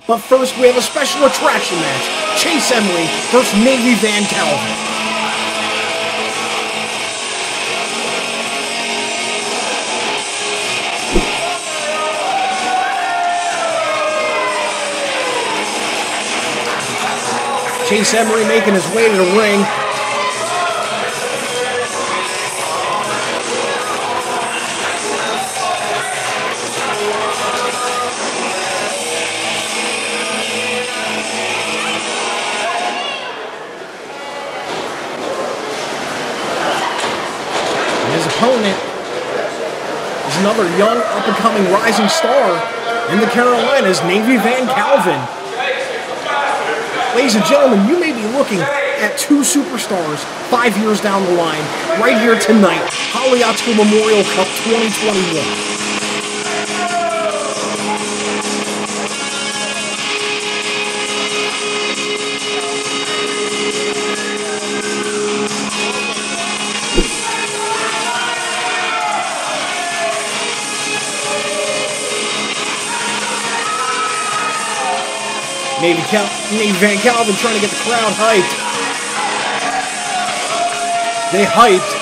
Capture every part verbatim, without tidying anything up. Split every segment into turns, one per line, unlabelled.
But first, we have a special attraction match. Chase Emery versus Navy Van Calvin. Chase Emery making his way to the ring. His opponent is another young, up-and-coming rising star in the Carolinas, Navy Van Calvin. Ladies and gentlemen, you may be looking at two superstars five years down the line, right here tonight, Haliatsco Memorial Cup twenty twenty-one. Navy, Cal Navy Van Calvin trying to get the crowd hyped. They hyped.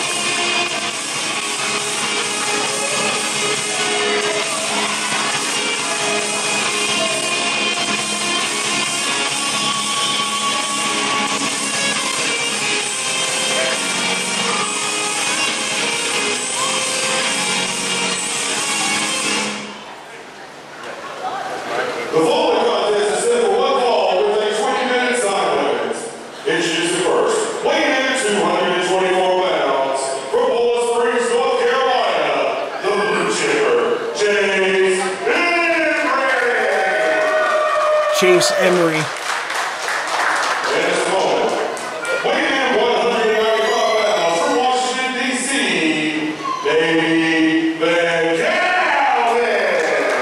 Chase Emery.
In this moment, weighing in one ninety-five pounds from Washington, D C, Navy Van Calvin.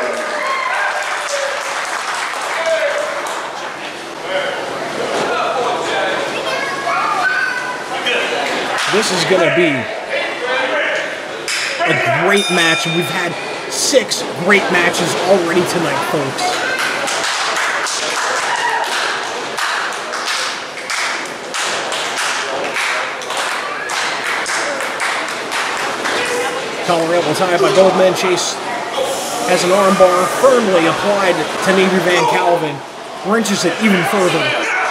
This is going to be a great match, and we've had six great matches already tonight, folks. Collar elbow tied by both men. Chase has an armbar firmly applied to Navy Van Calvin. Wrenches it even further.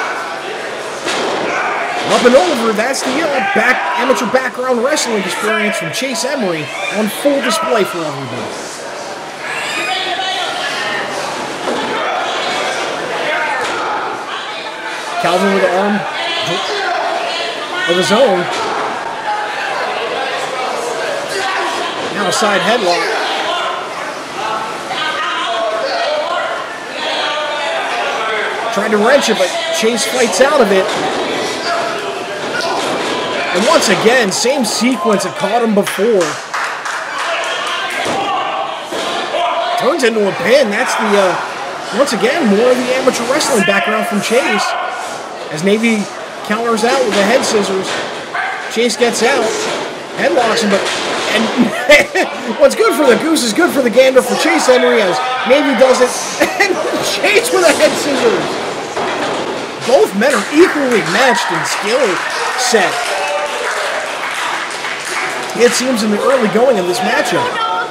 Up and over, that's the uh, back, amateur background wrestling experience from Chase Emery on full display for everybody. Calvin with the arm of his own. Now a side headlock. Trying to wrench it, but Chase fights out of it. And once again, same sequence that caught him before. Turns into a pin. That's the, uh, once again, more of the amateur wrestling background from Chase. As Navy counters out with the head scissors. Chase gets out. Headlocks him, but and what's good for the goose is good for the gander for Chase Emery as Navy does it. And Chase with a head scissors. Both men are equally matched in skill set. It seems in the early going of this matchup.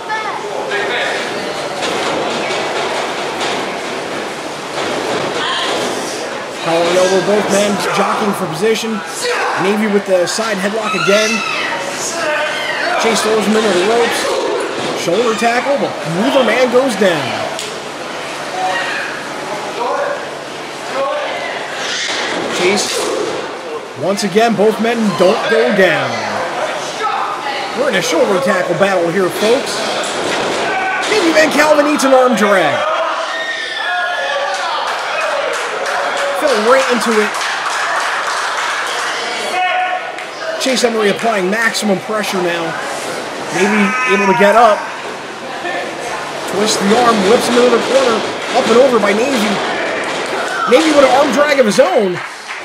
Collar and elbow, both men jockeying for position. Navy with the side headlock again. Chase throws him into the ropes. Shoulder tackle, but neither man goes down. Chase, once again, both men don't go down. We're in a shoulder tackle battle here, folks. Navy Van Calvin eats an arm drag. Fell right into it. Chase Emery applying maximum pressure now. Navy able to get up. Twists the arm, whips him into the corner. Up and over by Navy. Navy with an arm drag of his own.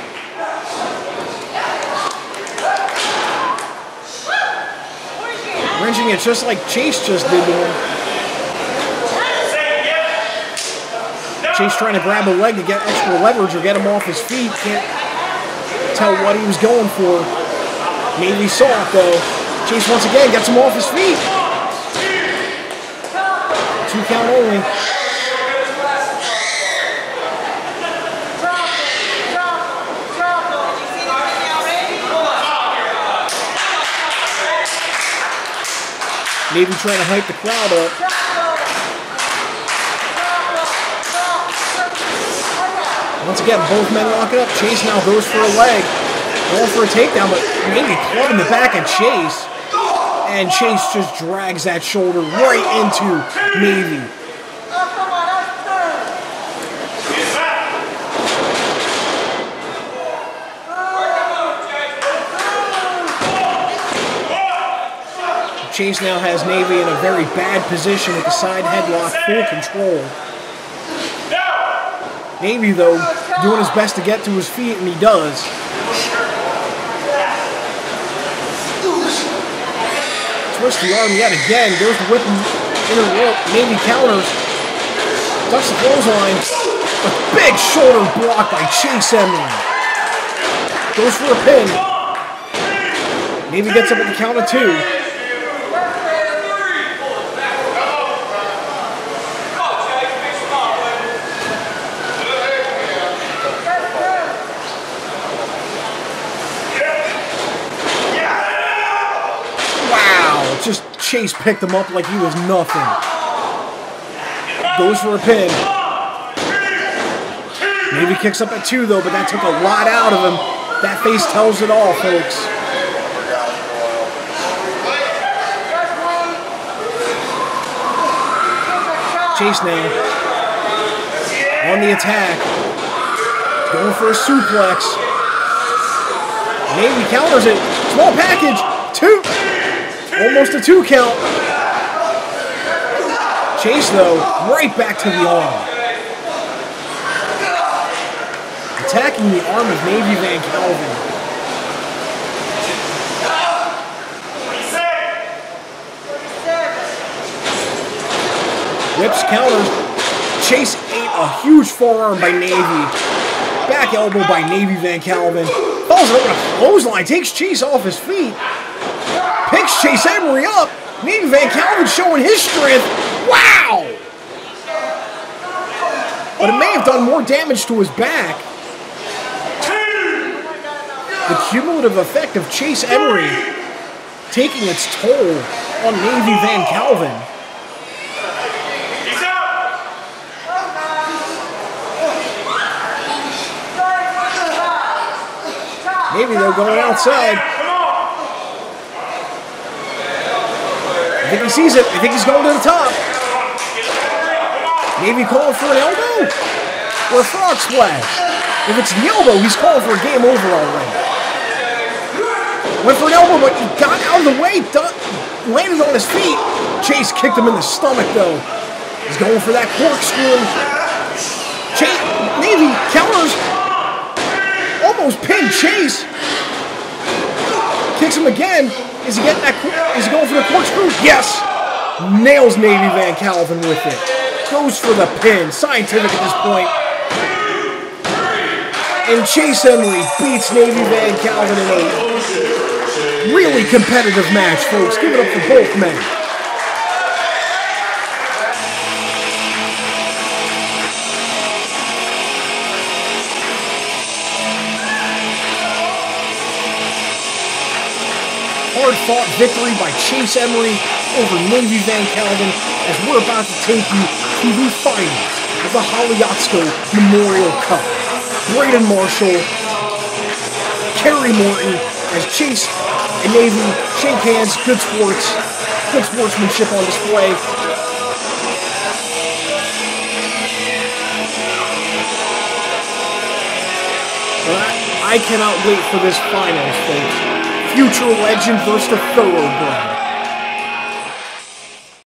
Wrenching it just like Chase just did to him. Chase trying to grab a leg to get extra leverage or get him off his feet. Can't tell what he was going for. Navy saw it though. Chase once again gets him off his feet. Two count only. Navy trying to hype the crowd up. Once again, both men lock it up. Chase now goes for a leg. Going for a takedown, but Navy clubbing the back of Chase. And Chase just drags that shoulder right into Navy. Chase now has Navy in a very bad position with the side headlock, full control. Navy, though, doing his best to get to his feet, and he does. Twist the arm yet again, goes to whip him in a rope. Navy counters, ducks the clothesline. A big shoulder block by Chase Emery. Goes for a pin. Navy gets up at the count of two. Just Chase picked him up like he was nothing. Goes for a pin. Navy kicks up at two though, but that took a lot out of him. That face tells it all, folks. Chase now on the attack. Going for a suplex. Navy counters it. Small package. Two. Almost a two count. Chase, though, right back to the arm. Attacking the arm of Navy Van Calvin. Whips, counters. Chase ate a huge forearm by Navy. Back elbow by Navy Van Calvin. Falls over a clothesline. Takes Chase off his feet. Picks Chase Emery up. Navy Van Calvin showing his strength. Wow! But it may have done more damage to his back. The cumulative effect of Chase Emery taking its toll on Navy Van Calvin. Navy, though, going outside. I think he sees it. I think he's going to the top. Navy calling for an elbow? Or a frog splash? If it's the elbow, he's calling for a game over already. Went for an elbow, but he got out of the way. Landed on his feet. Chase kicked him in the stomach, though. He's going for that corkscrew. Chase, Navy counters. Almost pinned Chase. Kicks him again. Is he getting that? Is he going for the corkscrew? Yes! Nails Navy Van Calvin with it. Goes for the pin. Scientific at this point. And Chase Emery beats Navy Van Calvin in a really competitive match, folks. Give it up for both men. Hard-fought victory by Chase Emery over Navy Van Calvin as we're about to take you to the finals of the Haliotsko Memorial Cup. Braden Marshall, Kerry Morton as Chase and Navy shake hands. Good sports, good sportsmanship on display. But I, I cannot wait for this finals, folks. Future legend versus the thoroughbred.